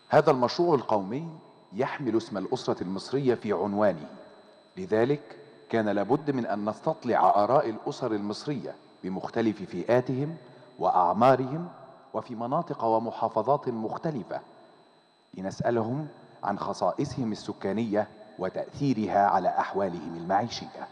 هذا المشروع القومي يحمل اسم الأسرة المصرية في عنوانه، لذلك كان لابد من أن نستطلع آراء الأسر المصرية بمختلف فئاتهم وأعمارهم وفي مناطق ومحافظات مختلفة، لنسألهم عن خصائصهم السكانية وتأثيرها على أحوالهم المعيشية.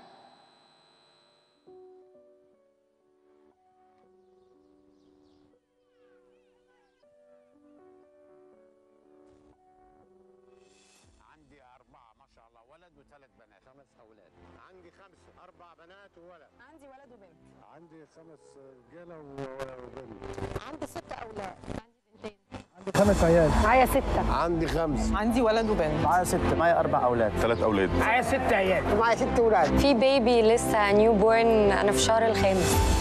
عندي 4 ما شاء الله، ولد و3 بنات، 5 أولاد. عندي 5، 4 بنات وولد. عندي ولد وبنت. عندي 5 رجالة وبنت. عندي 6 أولاد. عندي بنتين. عندي 5 عيال. معايا 6. عندي 5. عندي ولد وبنت. معايا 6. معايا 4 أولاد. 3 أولاد. معايا 6 عيال. ومعايا 6 أولاد. في بيبي لسه نيو بورن، أنا في الشهر الخامس.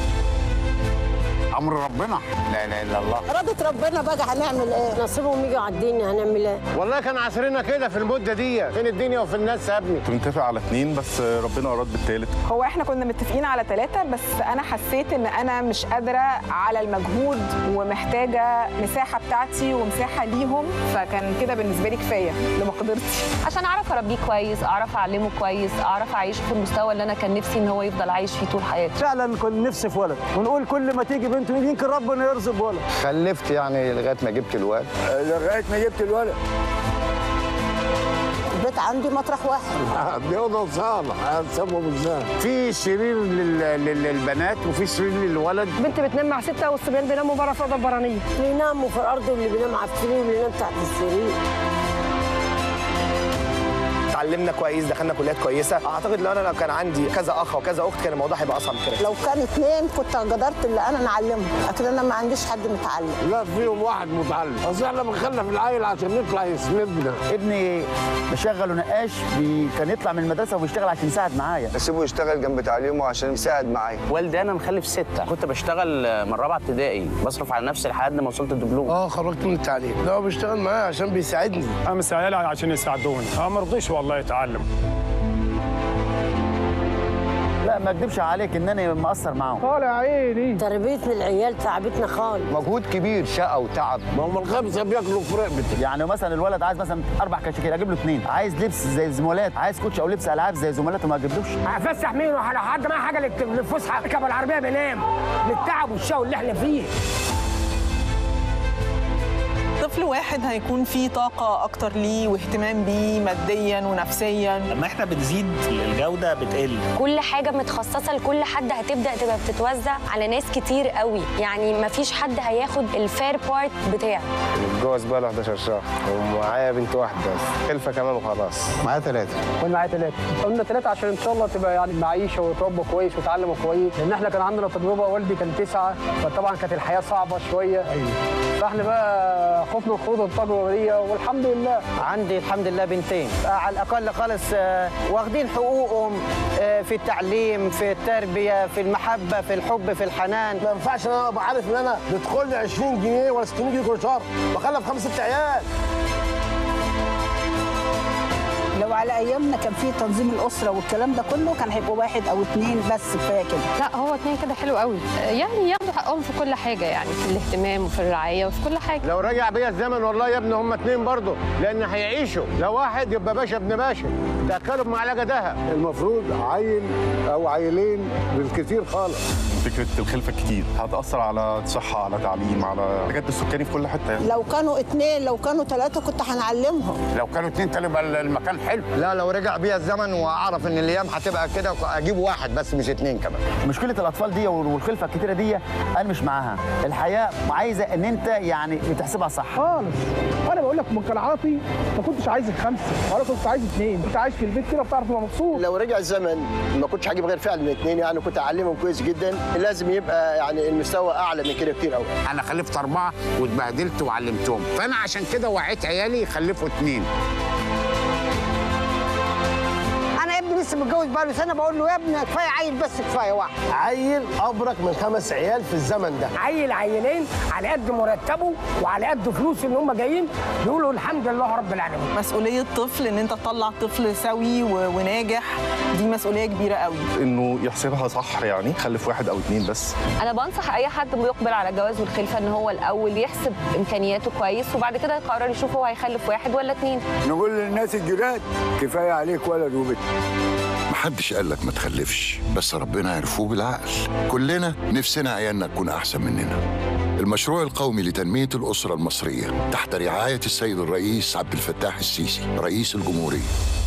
أمر ربنا، لا إله إلا الله. إرادة ربنا بقى، هنعمل إيه؟ نصيبهم يجي على الدنيا، هنعمل إيه؟ والله كان عصرنا كده في المدة دي، فين الدنيا وفي الناس يا ابني؟ كنت متفق على 2 بس ربنا أراد بالثالث. هو احنا كنا متفقين على 3، بس أنا حسيت إن أنا مش قادرة على المجهود ومحتاجة مساحة بتاعتي ومساحة ليهم، فكان كده بالنسبة لي كفاية لمقدرتي. عشان أعرف أربيه كويس، أعرف أعلمه كويس، أعرف أعيشه في المستوى اللي أنا كان نفسي إن هو يفضل عايش فيه طول حياته. فعلا كنت نفسي في ولد، ونقول كل ما تيجي بنت يمكن ربنا يرزق ولد. خلفت يعني لغاية ما جبت الولد. البيت عندي مطرح واحد. دي أوضة وصالة، هنسمهم إزاي؟ في سرير للبنات وفي سرير للولد. بنت بتنام مع 6 والصبيان بيناموا بره في الأوضة البرانية. اللي يناموا في الأرض واللي بينام على السرير واللي ينام تحت السرير. اتعلمنا كويس، دخلنا كليات كويسه. اعتقد لو كان عندي كذا اخ وكذا اخت كان الموضوع هيبقى اصعب من كده. لو كان 2 كنت قدرت اللي أنا نعلمهم، لكن أنا ما عنديش حد متعلم. لا فيهم واحد متعلم، أصل احنا بنخلف العيل عشان نطلع يسندنا. ابني بشغله نقاش، كان يطلع من المدرسة وبيشتغل عشان يساعد معايا. اسيبه يشتغل جنب تعليمه عشان يساعد معايا. والدي انا مخلف 6، كنت بشتغل من رابعه ابتدائي، بصرف على نفسي لحد ما وصلت الدبلوم. خرجت من التعليم. لا هو بيشتغل معايا عشان بيساعدني. امس عيالي عشان يساعدوني، ما رضيش والله يتعلم. لا ما اكدبش عليك ان انا مقصر معاهم. طالع عيني. تربية العيال تعبتنا خالص. مجهود كبير، شقه وتعب. ما هم ال5 بياكلوا في رقبتي. يعني مثلا الولد عايز مثلا 4 كشاكيل، اجيب له 2. عايز لبس زي الزملاء، عايز كوتش او لبس العاب زي زملاته، ما اجيبلوش. هفسح مين ولا حد معاه حاجة للفسحة؟ اركب العربية بينام للتعب والشقى اللي احنا فيه. طفل واحد هيكون فيه طاقة أكتر ليه واهتمام بيه مادياً ونفسياً. لما احنا بتزيد الجودة بتقل. كل حاجة متخصصة لكل حد هتبدأ تبقى بتتوزع على ناس كتير قوي، يعني مفيش حد هياخد الفير بارت بتاعه. متجوز بقى له 11 شهر ومعايا بنت واحدة بس، خلفة كمان وخلاص. معايا 3. كنا معايا 3. قلنا 3 عشان ان شاء الله تبقى يعني معيشه ويتربوا كويس ويتعلموا كويس، لان احنا كان عندنا تجربه، والدي كان 9، فطبعا كانت الحياه صعبه شويه. فاحنا بقى خفنا نخوض التجربه دي، والحمد لله. عندي الحمد لله بنتين، على الاقل خالص واخدين حقوقهم في التعليم، في التربيه، في المحبه، في الحب، في الحنان. ما ينفعش انا ابقى عارف ان انا بيدخل لي 20 جنيه ولا 600 جنيه كل شهر، بخلف 5 6 عيال. لو على أيامنا كان في تنظيم الأسرة والكلام ده كله، كان هيبقوا 1 أو 2 بس، كفاية كده. لا هو 2 كده حلو قوي، يعني ياخدوا حقهم في كل حاجة، يعني في الاهتمام وفي الرعاية وفي كل حاجة. لو رجع بيا الزمن والله يا ابني هم 2 برضه، لان هيعيشوا. لو واحد يبقى باشا ابن باشا، تاكلوا بمعلقه دهب. المفروض عيل او عيلين بالكثير خالص. فكرة الخلفة كتير هتأثر على صحة، على تعليم، على حاجات السكاني في كل حتة يعني. لو كانوا 2، لو كانوا 3 كنت هنعلمهم. لو كانوا 2 تبقى المكان حلو. لا لو رجع بيا الزمن واعرف ان الايام هتبقى كده، اجيب 1 بس مش 2 كمان. مشكله الاطفال دي والخلفه الكتيره دي انا مش معاها. الحياه عايزه ان انت يعني بتحسبها صح خالص. انا بقول لك من قناعاتي ما كنتش عايز 5 ولا كنت عايز 2. انت عايش في البيت كده بتعرف تبقى مبسوط. لو رجع الزمن ما كنتش هجيب غير فعلا 2، يعني كنت اعلمهم كويس جدا. لازم يبقى يعني المستوى اعلى من كده كتير قوي. انا خلفت 4 واتبهدلت وعلمتهم، فانا عشان كده وعيت عيالي يخلفوا 2. أنا ابني لسه متجوز بقاله سنه، بقول له يا ابني كفايه عيل، بس كفايه واحد. عيل ابرك من 5 عيال في الزمن ده. عيل عيلين على قد مرتبه وعلى قد فلوس ان هم جايين يقولوا الحمد لله رب العالمين. مسؤوليه طفل ان انت تطلع طفل سوي وناجح، دي مسؤوليه كبيره قوي. انه يحسبها صح، يعني خلف 1 أو 2 بس. انا بنصح اي حد بيقبل على الجواز والخلفه ان هو الاول يحسب امكانياته كويس، وبعد كده يقرر يشوف هو هيخلف 1 ولا 2. نقول للناس الجداد كفايه عليك ولد وبنت. محدش قال لك ما تخلفش، بس ربنا عرفوه بالعقل. كلنا نفسنا عيالنا تكون احسن مننا. المشروع القومي لتنميه الاسره المصريه تحت رعايه السيد الرئيس عبد الفتاح السيسي رئيس الجمهوريه